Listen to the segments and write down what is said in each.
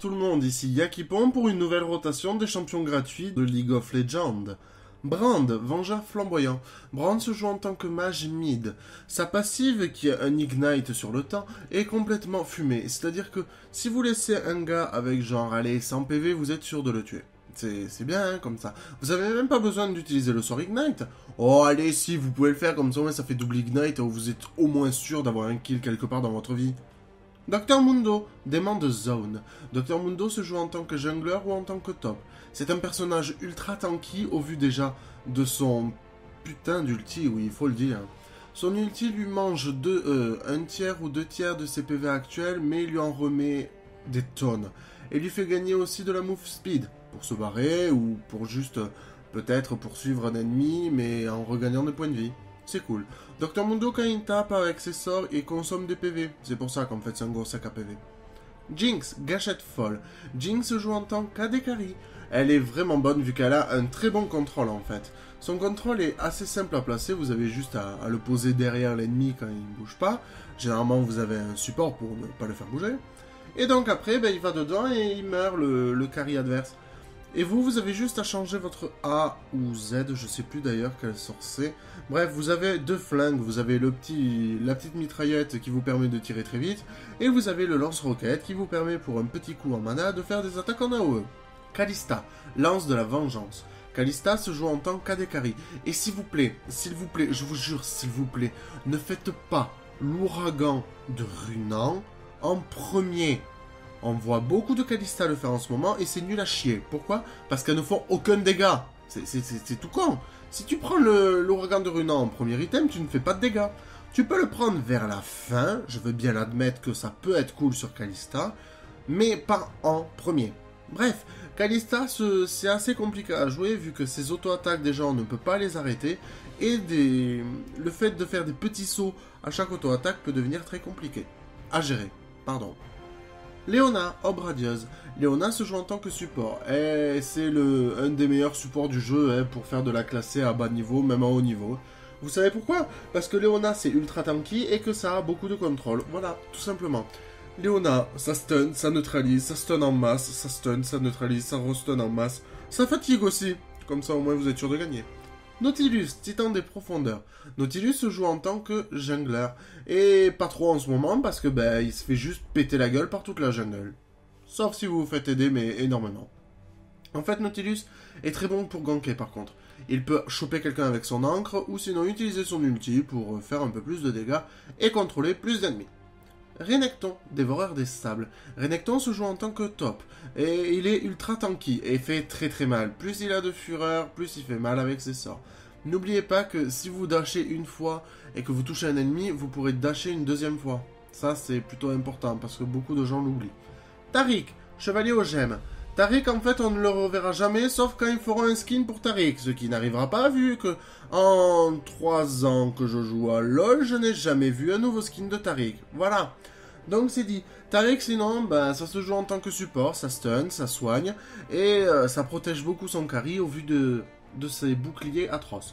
tout le monde, ici Yakipon pour une nouvelle rotation des champions gratuits de League of Legends. Brand, vengeur flamboyant. Brand se joue en tant que mage mid. Sa passive, qui a un ignite sur le temps, est complètement fumée. C'est-à-dire que si vous laissez un gars avec genre, allez, 100 PV, vous êtes sûr de le tuer. C'est bien, hein, comme ça. Vous avez même pas besoin d'utiliser le sort Ignite. Oh, allez, si, vous pouvez le faire, comme ça, ça fait double Ignite, vous êtes au moins sûr d'avoir un kill quelque part dans votre vie. Dr Mundo, démon de zone. Dr Mundo se joue en tant que jungler ou en tant que top. C'est un personnage ultra tanky au vu déjà de son putain d'ulti, oui, il faut le dire. Son ulti lui mange un tiers ou 2 tiers de ses PV actuels, mais il lui en remet des tonnes. Et lui fait gagner aussi de la move speed, pour se barrer ou pour juste peut-être poursuivre un ennemi, mais en regagnant des points de vie. C'est cool. Dr Mundo, quand il tape avec ses sorts, il consomme des PV. C'est pour ça qu'en fait c'est un gros sac à PV. Jinx, gâchette folle. Jinx se joue en tant qu'AD carry. Elle est vraiment bonne vu qu'elle a un très bon contrôle en fait. Son contrôle est assez simple à placer, vous avez juste à le poser derrière l'ennemi quand il ne bouge pas. Généralement vous avez un support pour ne pas le faire bouger. Et donc après, il va dedans et il meurt le carry adverse. Et vous avez juste à changer votre A ou Z, je sais plus d'ailleurs quel sort c'est. Bref, vous avez 2 flingues, vous avez la petite mitraillette qui vous permet de tirer très vite, et vous avez le lance-roquette qui vous permet pour un petit coup en mana de faire des attaques en AOE. Kalista, lance de la vengeance. Kalista se joue en tant qu'AD carry. Et s'il vous plaît, je vous jure, s'il vous plaît, ne faites pas l'ouragan de Runan en premier. On voit beaucoup de Kalista le faire en ce moment et c'est nul à chier. Pourquoi? Parce qu'elles ne font aucun dégât. C'est tout con. Si tu prends l'ouragan de Runan en premier item, tu ne fais pas de dégâts. Tu peux le prendre vers la fin. Je veux bien l'admettre que ça peut être cool sur Kalista, mais pas en premier. Bref, Kalista, c'est assez compliqué à jouer vu que ses auto-attaques, déjà, on ne peut pas les arrêter. Et le fait de faire des petits sauts à chaque auto-attaque peut devenir très compliqué à gérer. Pardon. Leona, Orbe radieuse. Leona se joue en tant que support. Et c'est un des meilleurs supports du jeu pour faire de la classée à bas niveau, même à haut niveau. Vous savez pourquoi? Parce que Leona c'est ultra tanky et que ça a beaucoup de contrôle. Voilà, tout simplement. Leona, ça stun, ça neutralise, ça stun en masse, ça stun, ça neutralise, ça restun en masse. Ça fatigue aussi. Comme ça au moins vous êtes sûr de gagner. Nautilus, titan des profondeurs. Nautilus se joue en tant que jungler. Et pas trop en ce moment parce que il se fait juste péter la gueule par toute la jungle. Sauf si vous vous faites aider, mais énormément. En fait, Nautilus est très bon pour ganker par contre. Il peut choper quelqu'un avec son ancre ou sinon utiliser son ulti pour faire un peu plus de dégâts et contrôler plus d'ennemis. Renekton, dévoreur des sables. Renekton se joue en tant que top, et il est ultra tanky, et fait très très mal. Plus il a de fureur, plus il fait mal avec ses sorts. N'oubliez pas que si vous dashez une fois, et que vous touchez un ennemi, vous pourrez dasher une deuxième fois. Ça c'est plutôt important, parce que beaucoup de gens l'oublient. Taric, chevalier aux gemmes. Taric, en fait, on ne le reverra jamais, sauf quand ils feront un skin pour Taric, ce qui n'arrivera pas, vu que en 3 ans que je joue à LoL, je n'ai jamais vu un nouveau skin de Taric. Voilà. Donc c'est dit. Taric, sinon, ça se joue en tant que support, ça stun, ça soigne, et ça protège beaucoup son carry au vu de ses boucliers atroces.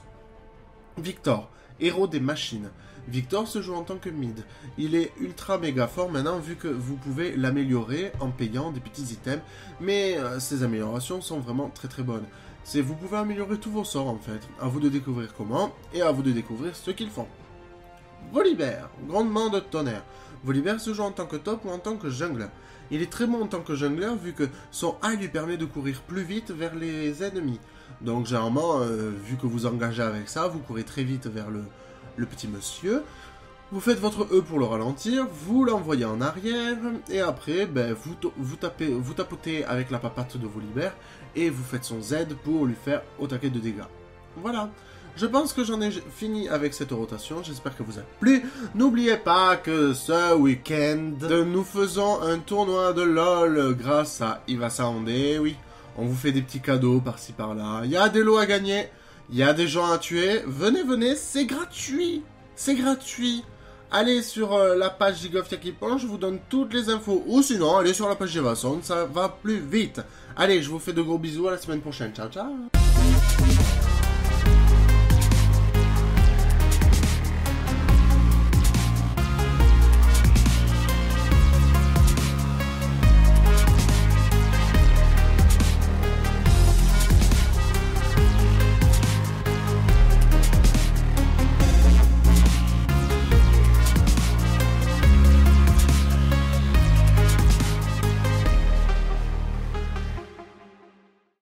Victor, héros des machines. Victor se joue en tant que mid. Il est ultra méga fort maintenant vu que vous pouvez l'améliorer en payant des petits items, mais ces améliorations sont vraiment très très bonnes. Vous pouvez améliorer tous vos sorts en fait. À vous de découvrir comment et à vous de découvrir ce qu'ils font. Volibear, grondement de tonnerre. Volibear se joue en tant que top ou en tant que jungler. Il est très bon en tant que jungler vu que son A lui permet de courir plus vite vers les ennemis. Donc généralement, vu que vous engagez avec ça, vous courez très vite vers le petit monsieur. Vous faites votre E pour le ralentir, vous l'envoyez en arrière, et après, vous tapotez avec la papate de Volibear, et vous faites son Z pour lui faire au taquet de dégâts. Voilà. Je pense que j'en ai fini avec cette rotation, j'espère que vous a plu. N'oubliez pas que ce week-end, nous faisons un tournoi de LoL grâce à Ivasound, et oui, on vous fait des petits cadeaux par-ci par-là. Il y a des lots à gagner, il y a des gens à tuer. Venez, c'est gratuit. C'est gratuit. Allez sur la page League of Yakipon, je vous donne toutes les infos. Ou sinon, allez sur la page Ivasound, ça va plus vite. Allez, je vous fais de gros bisous, à la semaine prochaine. Ciao, ciao.